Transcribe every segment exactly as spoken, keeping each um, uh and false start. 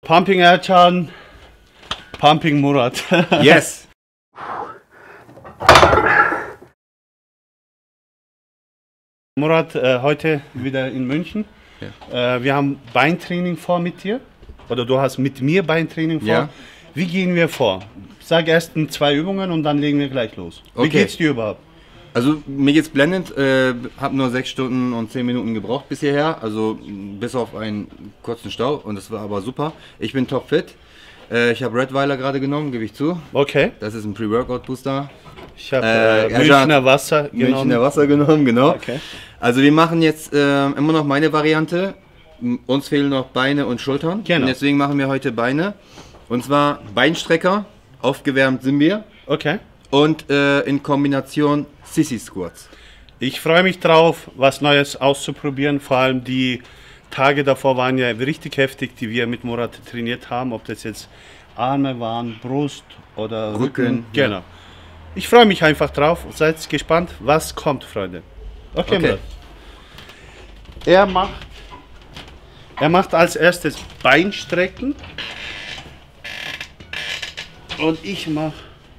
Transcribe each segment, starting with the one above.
Pumping Ercan, Pumping Murat. Yes! Murat, äh, heute wieder in München. Ja. Äh, wir haben Beintraining vor mit dir. Oder du hast mit mir Beintraining vor. Ja. Wie gehen wir vor? Sag erst zwei Übungen und dann legen wir gleich los. Wie Okay. geht's dir überhaupt? Also mir geht's blendend, äh, habe nur sechs Stunden und zehn Minuten gebraucht bis hierher, also bis auf einen kurzen Stau, und das war aber super. Ich bin topfit, äh, ich habe Redweiler gerade genommen, gebe ich zu. Okay. Das ist ein Pre-Workout-Booster. Ich habe Äh, äh, Münchner Wasser genommen. Münchner Wasser genommen, genau. Okay. Also wir machen jetzt äh, immer noch meine Variante, M- uns fehlen noch Beine und Schultern, Genau. und deswegen machen wir heute Beine. Und zwar Beinstrecker, aufgewärmt sind wir, Okay. und äh, in Kombination Sissy Squats. Ich freue mich drauf, was Neues auszuprobieren. Vor allem die Tage davor waren ja richtig heftig, die wir mit Murat trainiert haben. Ob das jetzt Arme waren, Brust oder Rücken. Rücken, Genau. ja. Ich freue mich einfach drauf. Seid gespannt, was kommt, Freunde. Okay, Okay. Murat. Er macht, er macht als erstes Beinstrecken. Und ich mache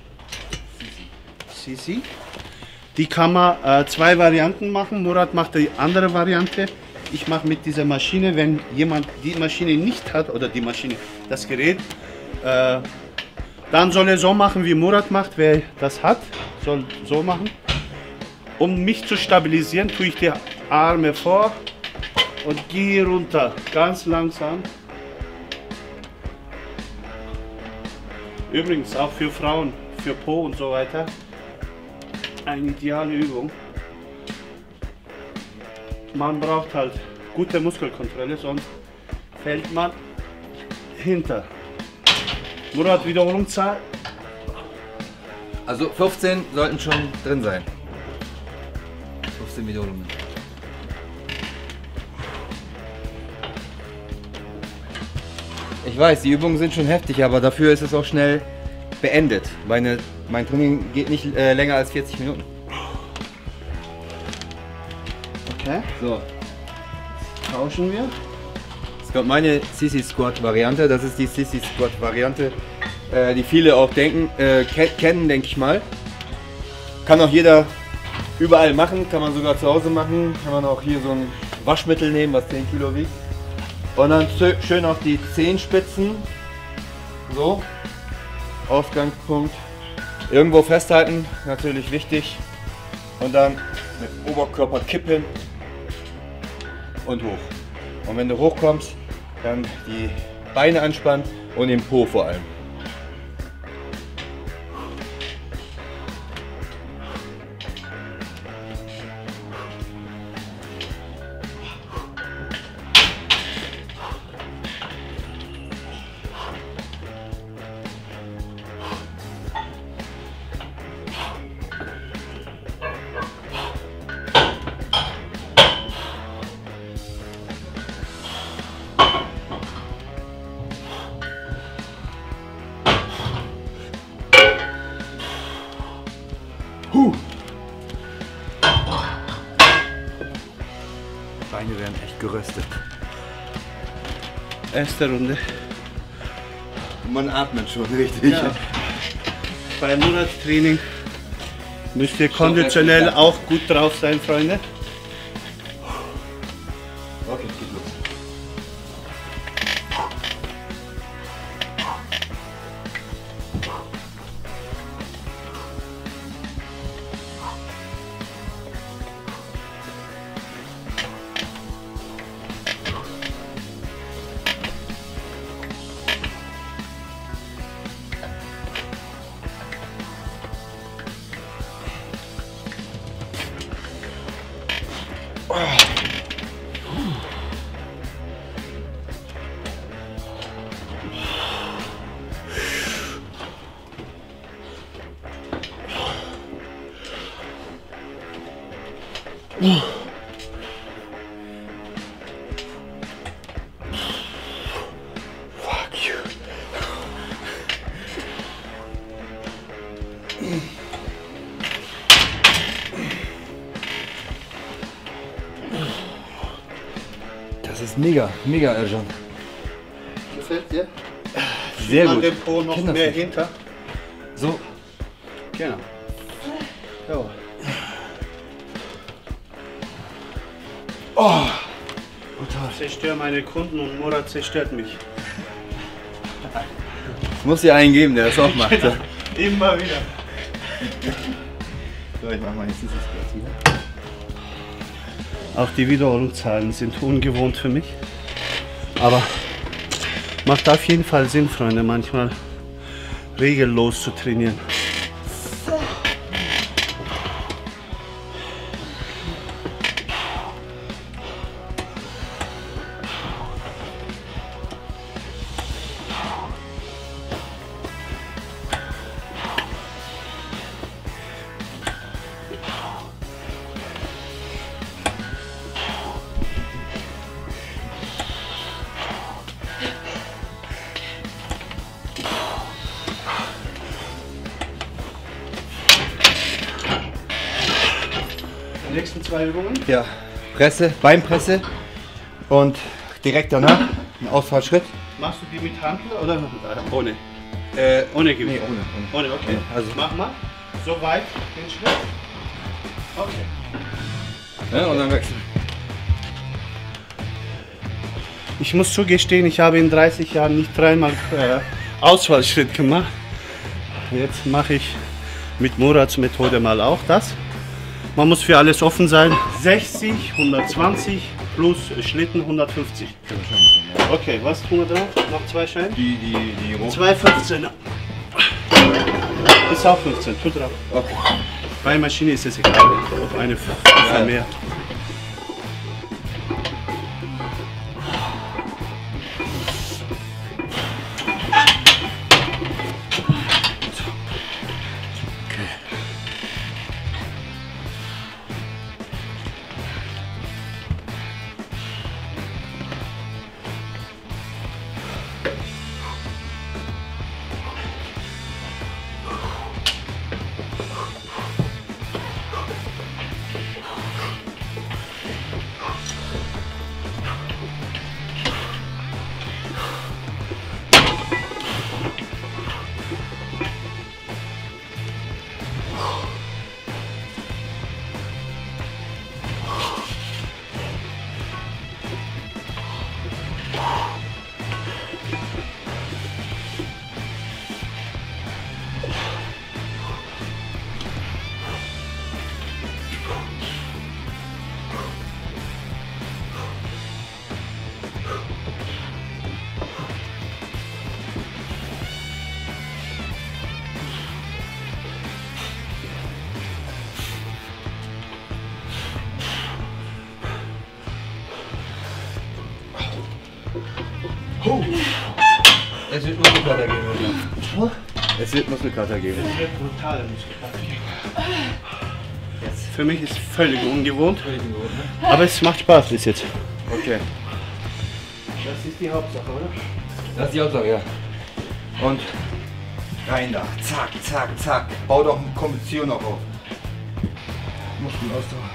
Sisi. Die kann man äh, zwei Varianten machen. Murat macht die andere Variante. Ich mache mit dieser Maschine, wenn jemand die Maschine nicht hat oder die Maschine, das Gerät, äh, dann soll er so machen, wie Murat macht. Wer das hat, soll so machen. Um mich zu stabilisieren, tue ich die Arme vor und gehe runter, ganz langsam. Übrigens auch für Frauen, für Po und so weiter, eine ideale Übung. Man braucht halt gute Muskelkontrolle, sonst fällt man hinter. Murat, Wiederholungszahl? Also fünfzehn sollten schon drin sein. fünfzehn Wiederholungen. Ich weiß, die Übungen sind schon heftig, aber dafür ist es auch schnell beendet. Meine, mein Training geht nicht äh, länger als vierzig Minuten. Okay, So, tauschen wir. jetzt kommt meine Sissy Squat Variante. Das ist die Sissy Squat Variante, äh, die viele auch denken, äh, ke kennen, denke ich mal. Kann auch jeder überall machen, kann man sogar zu Hause machen. Kann man auch hier so ein Waschmittel nehmen, was zehn Kilo wiegt. Und dann schön auf die Zehenspitzen, so, Ausgangspunkt, irgendwo festhalten, natürlich wichtig, und dann mit Oberkörper kippen und hoch. Und wenn du hochkommst, dann die Beine anspannen und den Po vor allem. Huh. Beine werden echt geröstet. Erste Runde. Und man atmet schon richtig. Ja. Beim Murat-Training müsst ihr konditionell auch gut drauf sein, Freunde. Okay, geht los. Fuck you. Das ist mega, mega, Ercan. Gefällt gefällt dir? Sehr An gut. dem Po noch Kenn das mehr nicht. hinter. So. Genau. So. Oh. Ich zerstöre meine Kunden und Murat zerstört mich. Es muss ja einen geben, der das auch macht. Genau. Immer wieder. So, ich mach mal jetzt dieses Glas hier. Auch die Wiederholungszahlen sind ungewohnt für mich. Aber macht auf jeden Fall Sinn, Freunde, manchmal regellos zu trainieren. Die nächsten zwei Übungen. Ja, Presse, Beinpresse und direkt danach ein Ausfallschritt. Machst du die mit Hantel oder äh, ohne? Äh, Ohne Gewicht. Nee, ohne, ohne. Ohne, okay. Also- Mach mal. So weit den Schritt. Okay. Ja, und dann wechseln. Ich muss zugestehen, ich habe in dreißig Jahren nicht dreimal äh, Ausfallschritt gemacht. Jetzt mache ich mit Murats Methode mal auch das. Man muss für alles offen sein. sechzig, hundertzwanzig plus Schlitten hundertfünfzig. Okay, was tun wir drauf? Noch zwei Scheine? Die, die, die Roh. zwei fünfzehn. Ist auch fünfzehn, tut drauf. Okay. Bei Maschine ist es egal, ob eine f- Ja. mehr. Es wird Muskelkater geben. Es wird Muskelkater geben. Das wird brutale Muskelkater. Für mich ist es völlig ungewohnt, aber es macht Spaß bis jetzt. Okay. Das ist die Hauptsache, oder? Das ist die Hauptsache, ja. Und rein da. Zack, zack, zack. Bau doch eine Kondition noch auf. Muskelausdauer.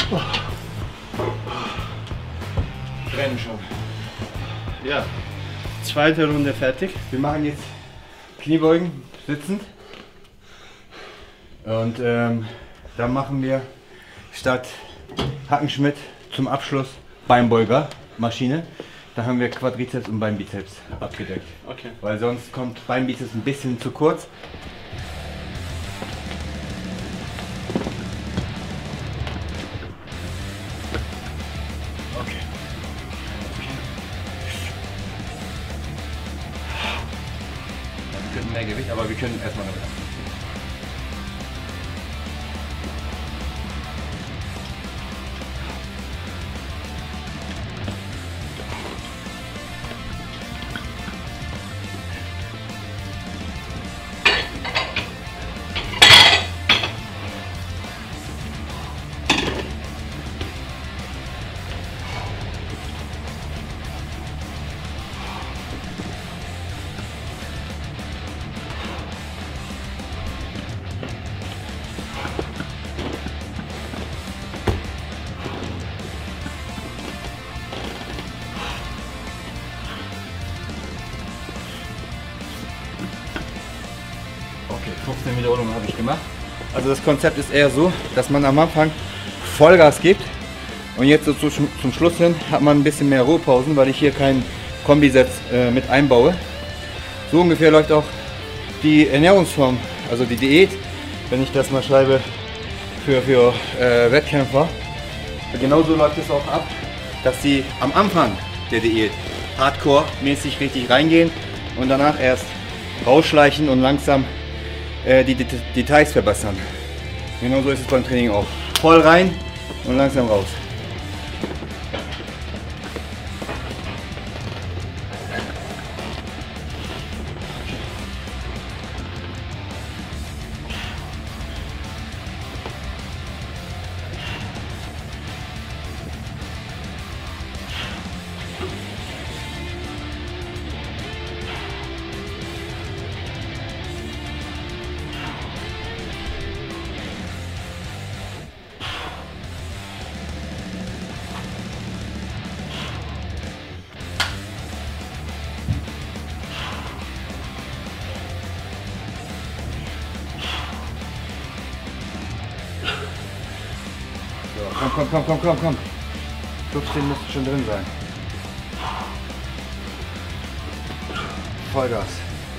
Brennen schon. Ja, zweite Runde fertig. Wir machen jetzt Kniebeugen sitzend. Und ähm, dann machen wir statt Hackenschmidt zum Abschluss Beinbeuger Maschine. Da haben wir Quadrizeps und Beinbizeps abgedeckt. Okay. Weil sonst kommt Beinbizeps ein bisschen zu kurz. Okay. Ja, wir könnten mehr Gewicht, aber wir können erstmal damit anfangen. Okay, fünfzehn Wiederholungen habe ich gemacht. Also das Konzept ist eher so, dass man am Anfang Vollgas gibt und jetzt so zu, zum Schluss hin hat man ein bisschen mehr Ruhepausen, weil ich hier keinen Kombiseps äh, mit einbaue. So ungefähr läuft auch die Ernährungsform, also die Diät, wenn ich das mal schreibe für, für äh, Wettkämpfer. Genauso läuft es auch ab, dass sie am Anfang der Diät hardcore-mäßig richtig reingehen und danach erst rausschleichen und langsam äh, die Det Details verbessern. Genauso ist es beim Training auch. Voll rein und langsam raus. Komm, komm, komm, komm, komm, komm. fünfzehn müsste schon drin sein. Vollgas.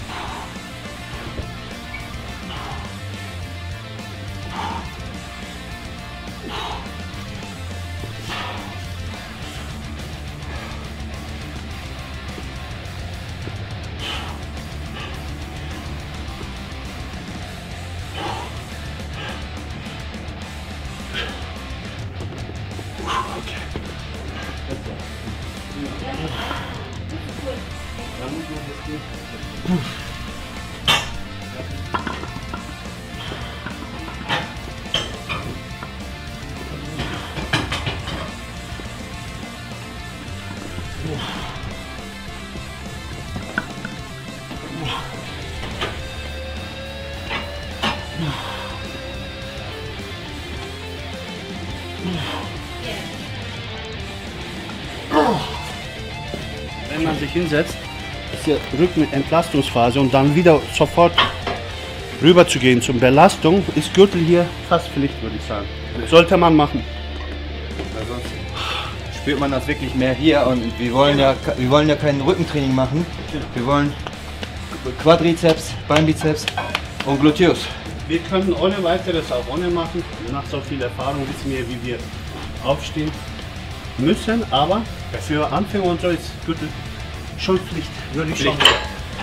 Wenn man sich hinsetzt, ist der Rücken mit Entlastungsphase und dann wieder sofort rüber zu gehen zum Belastung, ist Gürtel hier fast Pflicht, würde ich sagen. Sollte man machen. Weil sonst spürt man das wirklich mehr hier und wir wollen ja, wir wollen ja kein Rückentraining machen. Wir wollen Quadrizeps, Beinbizeps und Gluteus. Wir können ohne weiteres auch ohne machen. Nach so viel Erfahrung wissen wir, wie wir aufstehen müssen, aber für Anfänger und so ist Gürtel schon Pflicht, würde ich schon sagen.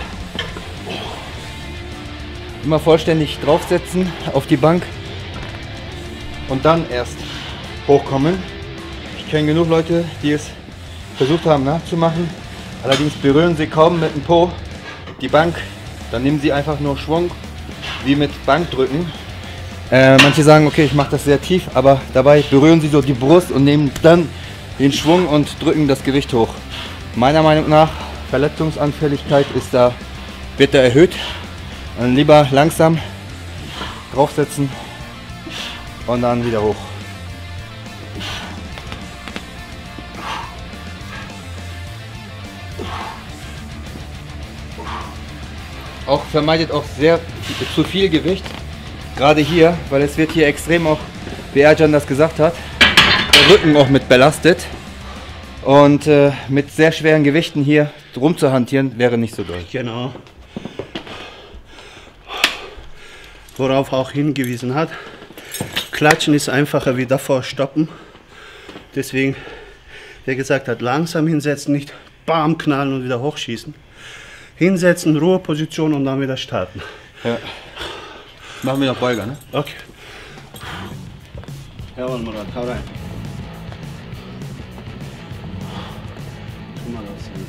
Immer vollständig draufsetzen auf die Bank und dann erst hochkommen. Ich kenne genug Leute, die es versucht haben nachzumachen. Allerdings berühren sie kaum mit dem Po die Bank. Dann nehmen sie einfach nur Schwung, wie mit Bankdrücken. Äh, manche sagen, okay, ich mache das sehr tief, aber dabei berühren sie so die Brust und nehmen dann den Schwung und drücken das Gewicht hoch. Meiner Meinung nach, Verletzungsanfälligkeit ist da, wird da erhöht. Dann lieber langsam draufsetzen und dann wieder hoch. auch vermeidet auch sehr zu viel Gewicht. Gerade hier, weil es wird hier extrem auch, wie Ercan das gesagt hat, der Rücken auch mit belastet. Und äh, mit sehr schweren Gewichten hier rumzuhantieren wäre nicht so doll. Genau. Worauf er auch hingewiesen hat, Klatschen ist einfacher wie davor stoppen. Deswegen, der gesagt hat, langsam hinsetzen, nicht bam knallen und wieder hochschießen. Hinsetzen, Ruheposition und dann wieder starten. Ja. Machen wir noch Beuger, ne? Okay. Jawohl, Murat, hau rein. Tu mal das hier.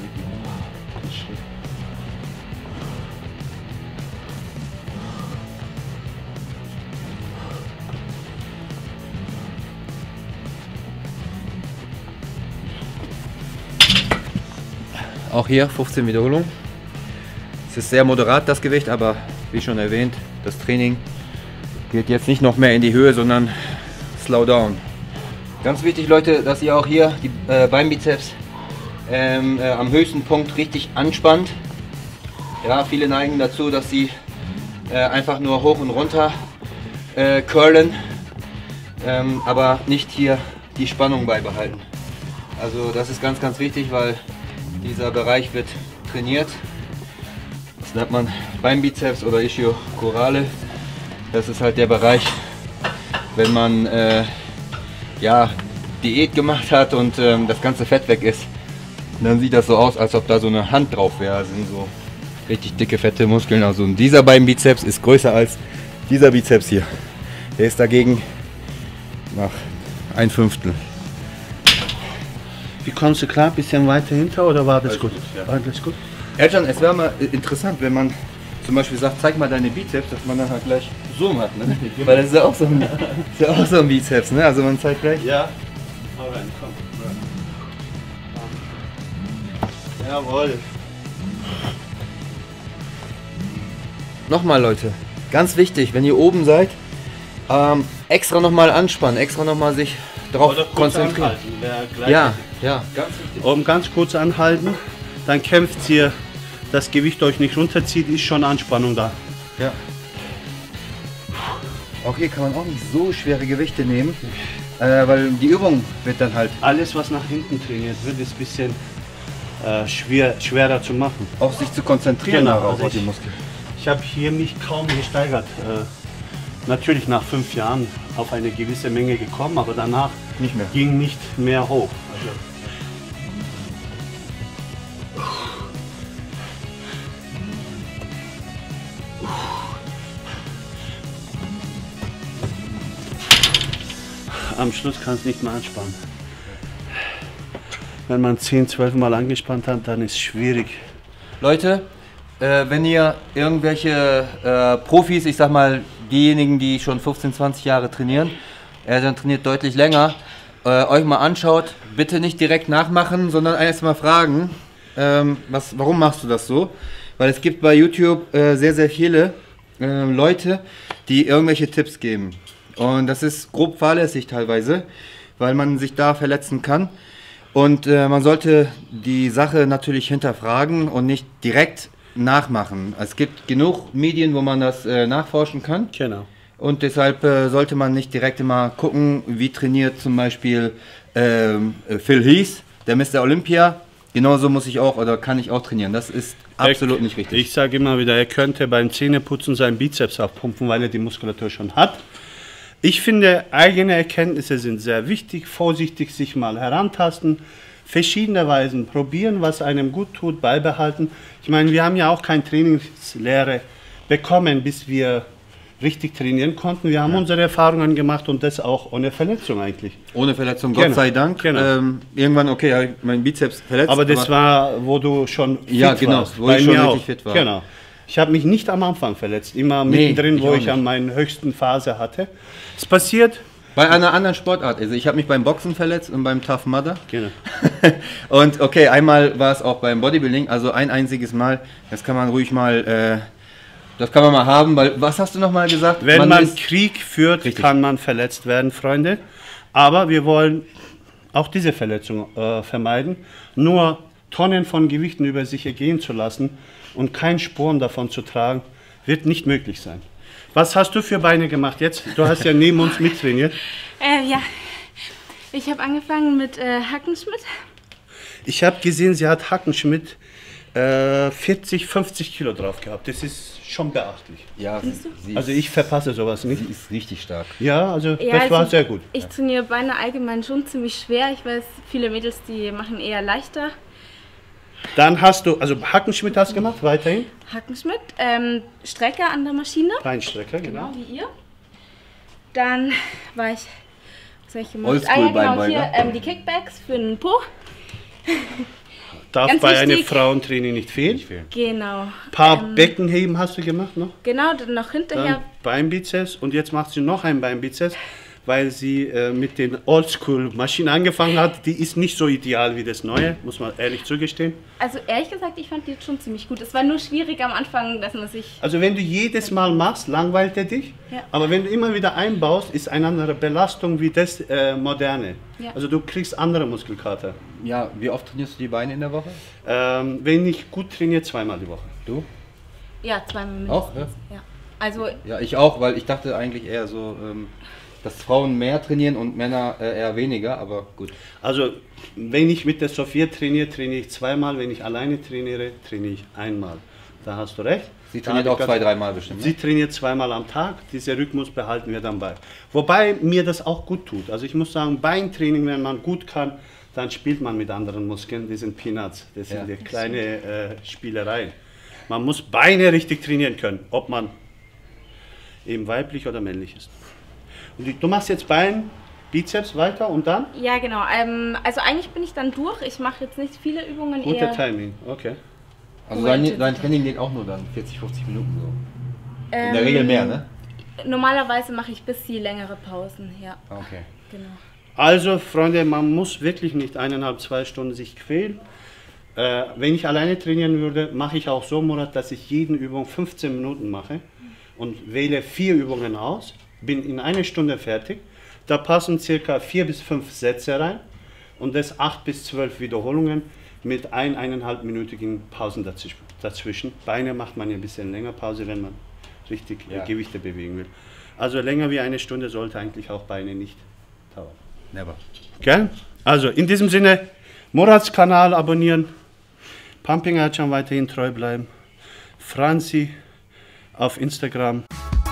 Auch hier fünfzehn Wiederholungen. Es ist sehr moderat das Gewicht, aber wie schon erwähnt, das Training geht jetzt nicht noch mehr in die Höhe, sondern slow down. Ganz wichtig, Leute, dass ihr auch hier die äh, Beinbizeps ähm, äh, am höchsten Punkt richtig anspannt. Ja, viele neigen dazu, dass sie äh, einfach nur hoch und runter äh, curlen, ähm, aber nicht hier die Spannung beibehalten. Also das ist ganz, ganz wichtig, weil dieser Bereich wird trainiert. Das nennt man Beinbizeps oder Ischiochorale. Das ist halt der Bereich, wenn man äh, ja, Diät gemacht hat und ähm, das ganze Fett weg ist. Dann sieht das so aus, als ob da so eine Hand drauf wäre. Das sind so richtig dicke, fette Muskeln. Also dieser Beinbizeps ist größer als dieser Bizeps hier. Der ist dagegen nach ein Fünftel. Wie kommst du klar? Bisschen weiter hinter oder war das Alles gut? gut, ja. War das gut? Ercan, es wäre mal interessant, wenn man zum Beispiel sagt, zeig mal deine Bizeps, dass man dann halt gleich so macht, ne? Weil das ist ja auch so ein, ist ja auch so ein Bizeps, ne? Also man zeigt gleich. Ja. Hau rein, komm. Jawohl. Nochmal, Leute, ganz wichtig, wenn ihr oben seid, ähm, extra nochmal anspannen, extra nochmal sich darauf konzentrieren. Ja, ja, ganz wichtig. Oben ganz kurz anhalten, dann kämpft ihr, das Gewicht euch nicht runterzieht, ist schon Anspannung da. Ja. Auch hier kann man auch nicht so schwere Gewichte nehmen, äh, weil die Übung wird dann halt... Alles, was nach hinten trainiert wird, ist ein bisschen äh, schwer, schwerer zu machen. Auch sich zu konzentrieren Genau, darauf, also auf die ich- Muskeln. Ich habe hier mich kaum gesteigert. Äh, natürlich nach fünf Jahren auf eine gewisse Menge gekommen, aber danach Nicht mehr. ging nicht mehr hoch. Also, am Schluss kann es nicht mehr anspannen. Wenn man zehn, zwölf Mal angespannt hat, dann ist es schwierig. Leute, äh, wenn ihr irgendwelche äh, Profis, ich sag mal diejenigen, die schon fünfzehn, zwanzig Jahre trainieren, er dann trainiert deutlich länger, äh, euch mal anschaut, bitte nicht direkt nachmachen, sondern erst mal fragen, ähm, was, warum machst du das so? Weil es gibt bei YouTube äh, sehr, sehr viele äh, Leute, die irgendwelche Tipps geben. Und das ist grob fahrlässig teilweise, weil man sich da verletzen kann. Und äh, man sollte die Sache natürlich hinterfragen und nicht direkt nachmachen. Es gibt genug Medien, wo man das äh, nachforschen kann. Genau. Und deshalb äh, sollte man nicht direkt immer gucken, wie trainiert zum Beispiel ähm, Phil Heath, der Mister Olympia. Genauso muss ich auch oder kann ich auch trainieren. Das ist absolut Er- nicht richtig. Ich sage immer wieder, er könnte beim Zähneputzen seinen Bizeps aufpumpen, weil er die Muskulatur schon hat. Ich finde, eigene Erkenntnisse sind sehr wichtig. Vorsichtig sich mal herantasten, verschiedene Weisen probieren, was einem gut tut, beibehalten. Ich meine, wir haben ja auch keine Trainingslehre bekommen, bis wir richtig trainieren konnten. Wir haben unsere Erfahrungen gemacht und das auch ohne Verletzung eigentlich. Ohne Verletzung, Gott Genau, sei Dank. genau. Ähm, irgendwann, okay, habe ich meinen Bizeps verletzt. Aber das war, wo du schon fit Ja, genau, warst. wo Bei ich schon mir richtig auch. fit war. Genau. Ich habe mich nicht am Anfang verletzt, immer Nee, mittendrin, ich wo auch ich an nicht. meiner höchsten Phase hatte. Es passiert. bei einer anderen Sportart. Also ich habe mich beim Boxen verletzt und beim Tough Mudder. Genau. Und okay, einmal war es auch beim Bodybuilding, also ein einziges Mal. Das kann man ruhig mal, äh, das kann man mal haben, weil, was hast du noch mal gesagt? Wenn man, ist- Krieg führt, Richtig. kann man verletzt werden, Freunde. Aber wir wollen auch diese Verletzung äh, vermeiden. Nur Tonnen von Gewichten über sich ergehen zu lassen und kein Sporen davon zu tragen, wird nicht möglich sein. Was hast du für Beine gemacht jetzt? Du hast ja neben uns mittrainiert. Äh, ja, ich habe angefangen mit äh, Hackenschmidt. Ich habe gesehen, sie hat Hackenschmidt äh, vierzig, fünfzig Kilo drauf gehabt. Das ist schon beachtlich. Ja, sie, sie Also ich verpasse sowas nicht. Sie ist richtig stark. Ja, also Ja, das also war sehr gut. Ich trainiere Beine allgemein schon ziemlich schwer. Ich weiß, viele Mädels, die machen eher leichter. Dann hast du, also Hackenschmidt hast du gemacht, weiterhin. Hackenschmidt, ähm, Strecker an der Maschine. Beinstrecker, genau. Genau, wie ihr. Dann war ich, was habe ich gemacht? Oldschool ah, ja, genau, Beinbeuger. hier ähm, die Kickbacks für den Po. Darf Ganz bei einem wichtig. Frauentraining nicht fehlen. Nicht fehlen. Genau. Ein paar Ähm, Beckenheben hast du gemacht noch. Genau, dann noch Dann hinterher. Beinbizeps und jetzt macht sie noch einen Beinbizeps, weil sie äh, mit den Oldschool-Maschinen angefangen hat. Die ist nicht so ideal wie das neue, muss man ehrlich zugestehen. Also ehrlich gesagt, ich fand die jetzt schon ziemlich gut. Es war nur schwierig am Anfang, dass man sich... Also wenn du jedes Mal machst, langweilt er dich. Ja. Aber wenn du immer wieder einbaust, ist eine andere Belastung wie das äh, moderne. Ja. Also du kriegst andere Muskelkater. Ja, wie oft trainierst du die Beine in der Woche? Ähm, wenn ich gut trainiere, zweimal die Woche. Du? Ja, zweimal mindestens. Auch, ja? Ja. Also Ja, ich auch, weil ich dachte eigentlich eher so, ähm, dass Frauen mehr trainieren und Männer äh, eher weniger, aber gut. Also wenn ich mit der Sophia trainiere, trainiere ich zweimal. Wenn ich alleine trainiere, trainiere ich einmal. Da hast du recht. Sie Da trainiert hab auch ich zwei, ganz- dreimal bestimmt. Sie Ne? trainiert zweimal am Tag, dieser Rhythmus behalten wir dann bei. Wobei mir das auch gut tut. Also ich muss sagen, Beintraining, wenn man gut kann, dann spielt man mit anderen Muskeln, die sind Peanuts, das sind Ja. die kleine äh, Spielereien. Man muss Beine richtig trainieren können, ob man eben weiblich oder männlich ist. Und die, du machst jetzt Bein, Bizeps weiter und dann? ja, genau. Ähm, also eigentlich bin ich dann durch. Ich mache jetzt nicht viele Übungen. Guter eher, Timing, okay. Also dein, dein Training geht auch nur dann vierzig, fünfzig Minuten so. In der ähm, Regel mehr, ne? Normalerweise mache ich ein bisschen längere Pausen. Ja, Ah, okay. genau. Also Freunde, man muss wirklich nicht eineinhalb, zwei Stunden sich quälen. Äh, wenn ich alleine trainieren würde, mache ich auch so, Murat, dass ich jeden Übung fünfzehn Minuten mache und wähle vier Übungen aus, bin in einer Stunde fertig. Da passen circa vier bis fünf Sätze rein und das acht bis zwölf Wiederholungen mit ein, eineinhalb minütigen Pausen dazwischen. dazwischen. Beine macht man ja ein bisschen länger Pause, wenn man richtig äh, Ja. Gewichte bewegen will. Also länger wie eine Stunde sollte eigentlich auch Beine nicht dauern. Never. Gell? Also in diesem Sinne, Murats Kanal abonnieren, Pumping Ercan weiterhin treu bleiben, Franzi auf Instagram.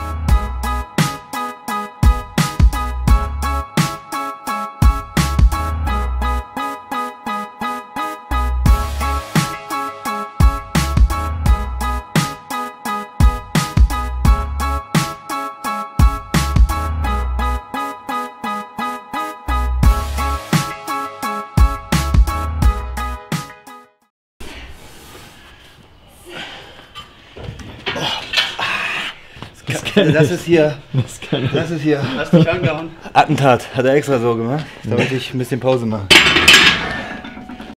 Also das ist hier, das ist hier Hast du dich angehauen? Attentat, hat er extra so gemacht, damit ich ein bisschen Pause mache.